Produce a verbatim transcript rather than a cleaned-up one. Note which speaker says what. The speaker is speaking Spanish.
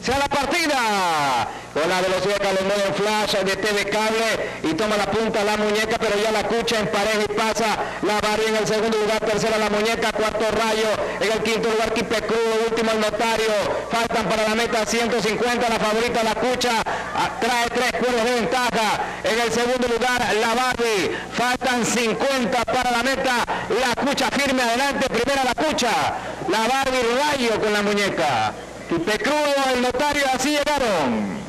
Speaker 1: inicia la partida. Con la velocidad que le mueve el flash de T V Cable y toma la punta la muñeca, pero ya la cucha en pareja y pasa la Barbie en el segundo lugar, tercera la muñeca, cuarto Rayo, en el quinto lugar Quipe Crudo, último el Notario. Faltan para la meta ciento cincuenta, la favorita la cucha, trae tres cuerdas de ventaja. En el segundo lugar la Barbie, faltan cincuenta para la meta, la cucha firme adelante, primera la cucha, la Barbie, Rayo con la muñeca. Quipe Crudo, el Notario, así llegaron.